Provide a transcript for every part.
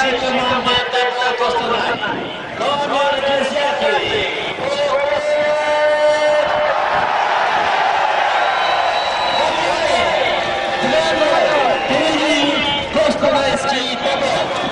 нападающей команды ТБ Костанай. Номер 10. Впереди Костанайский ТБ.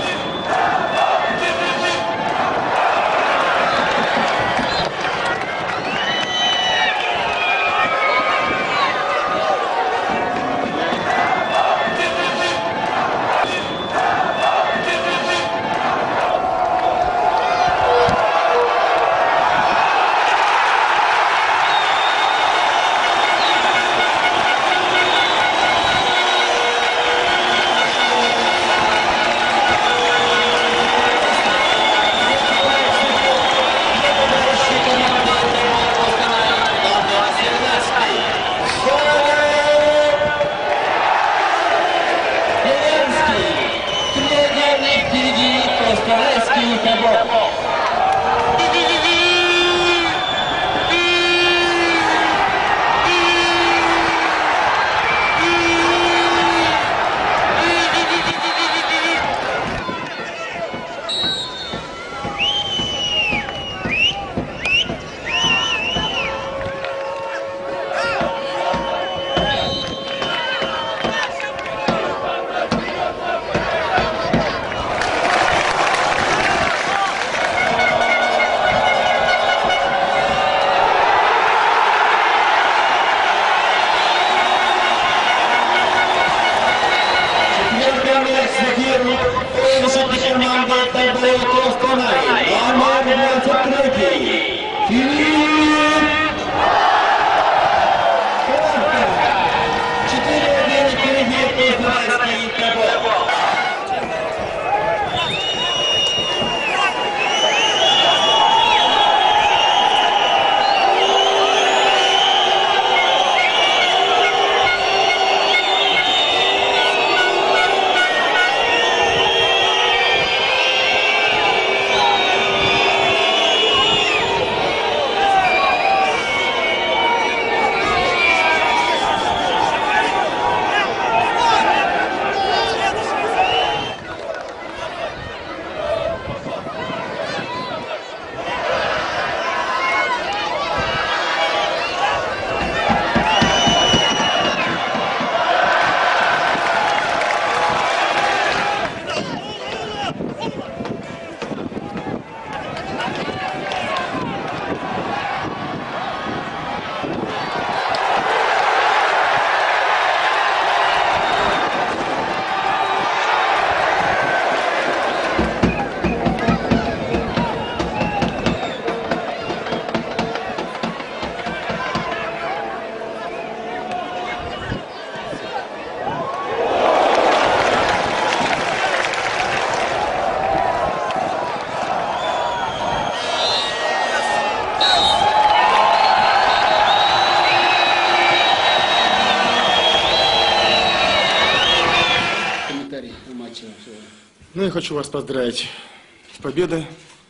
Ну, я хочу вас поздравить с победой.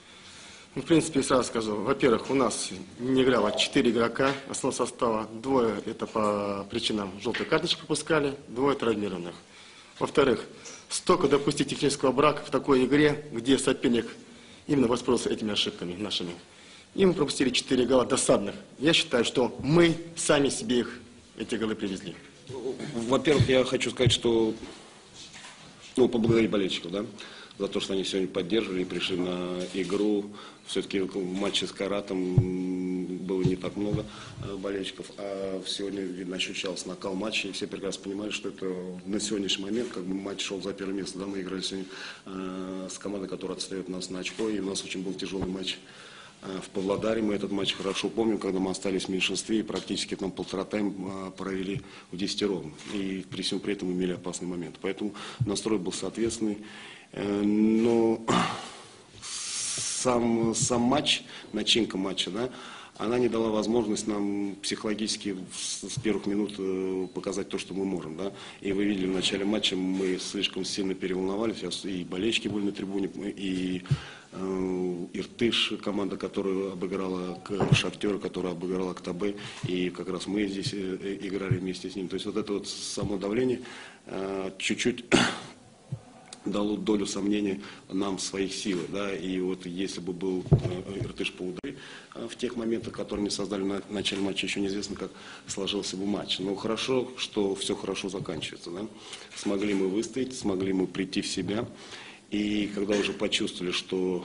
Ну, в принципе, сразу скажу. Во-первых, у нас не играло 4 игрока основного состава. 2 это по причинам желтой карточки пропускали, 2 травмированных. Во-вторых, столько допустить технического брака в такой игре, где соперник именно воспользовался этими ошибками нашими. И мы пропустили 4 гола досадных. Я считаю, что мы сами себе эти голы привезли. Во-первых, я хочу сказать, что поблагодарить болельщиков, да, за то, что они сегодня поддерживали и пришли на игру. Все-таки в матче с Каратом было не так много болельщиков, а сегодня, видно, ощущался накал матча, и все прекрасно понимали, что это на сегодняшний момент, как бы матч шел за первое место, да, мы играли сегодня с командой, которая отстает нас на очко, и у нас очень был тяжелый матч в Павлодаре. Мы этот матч хорошо помним, когда мы остались в меньшинстве и практически там полтора тайма провели в 10-ровно. И при всем при этом имели опасный момент. Поэтому настрой был соответственный. Но сам матч, начинка матча, да, она не дала возможность нам психологически с первых минут показать то, что мы можем. Да? И вы видели в начале матча, мы слишком сильно переволновались, и болельщики были на трибуне, и Иртыш, команда, которая обыграла Шахтера, которая обыграла КТБ, и как раз мы здесь играли вместе с ним. То есть вот это вот само давление чуть-чуть дало долю сомнений нам в своих силах, да, и вот если бы был Иртыш по ударе, в тех моментах, которые они создали на начале матча, еще неизвестно, как сложился бы матч. Но хорошо, что все хорошо заканчивается, да. Смогли мы выстоять, смогли мы прийти в себя, и когда уже почувствовали, что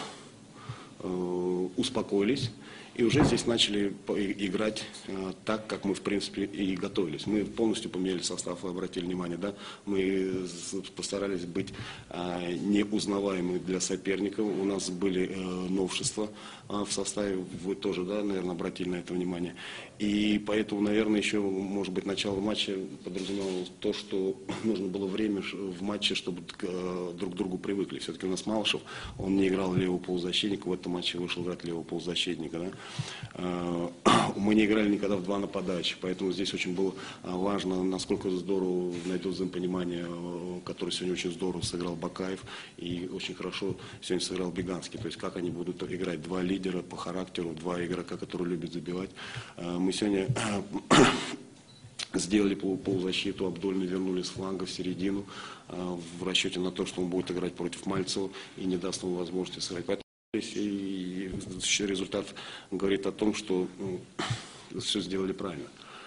успокоились, и уже здесь начали играть так, как мы, в принципе, и готовились. Мы полностью поменяли состав, вы обратили внимание, да? Мы постарались быть неузнаваемыми для соперников. У нас были новшества в составе, вы тоже, да, наверное, обратили на это внимание. И поэтому, наверное, еще, может быть, начало матча подразумевало то, что нужно было время в матче, чтобы друг к другу привыкли. Все-таки у нас Малышев, он не играл левого полузащитника, в этом матче вышел играть левого полузащитника, да? Мы не играли никогда в два нападающих, поэтому здесь очень было важно, насколько здорово найдет взаимопонимание, который сегодня очень здорово сыграл Бакаев и очень хорошо сегодня сыграл Беганский. То есть как они будут играть, два лидера по характеру, два игрока, которые любят забивать. Мы сегодня сделали полузащиту, Абдульны вернули с фланга в середину в расчете на то, что он будет играть против Мальцева и не даст ему возможности сыграть. И результат говорит о том, что все сделали правильно.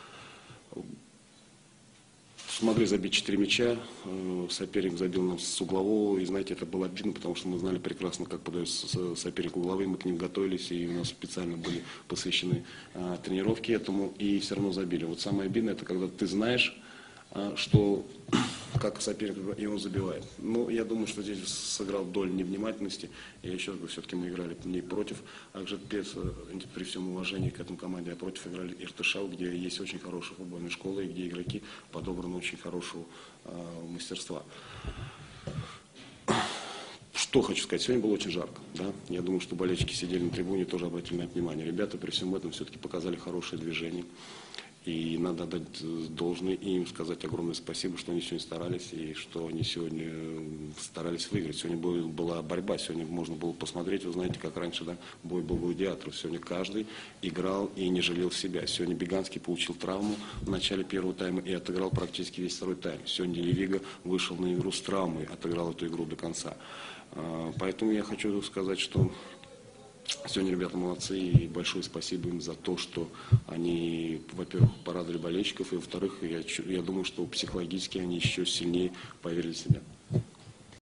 Смогли забить 4 мяча, соперник забил нам с углового, и знаете, это было обидно, потому что мы знали прекрасно, как подается соперник угловые, мы к ним готовились, и у нас специально были посвящены тренировки этому, и все равно забили. Вот самое обидное, это когда ты знаешь, что как соперник, и он забивает. Но я думаю, что здесь сыграл долю невнимательности. Я еще раз говорю, все-таки мы играли не против Акжетпец, при всем уважении к этому команде, а против играли Иртышау, где есть очень хорошая футбольная школа, и где игроки подобраны очень хорошего мастерства. Что хочу сказать, сегодня было очень жарко, да? Я думаю, что болельщики сидели на трибуне, тоже обратили на это внимание. Ребята при всем этом все-таки показали хорошее движение. И надо отдать должное им, сказать огромное спасибо, что они сегодня старались и что они сегодня старались выиграть. Сегодня была борьба, сегодня можно было посмотреть, вы знаете, как раньше, да, бой был гладиаторов. Сегодня каждый играл и не жалел себя. Сегодня Беганский получил травму в начале первого тайма и отыграл практически весь второй тайм. Сегодня Левига вышел на игру с травмой, отыграл эту игру до конца. Поэтому я хочу сказать, что сегодня ребята молодцы, и большое спасибо им за то, что они, во-первых, порадовали болельщиков, и во-вторых, я думаю, что психологически они еще сильнее поверили в себя.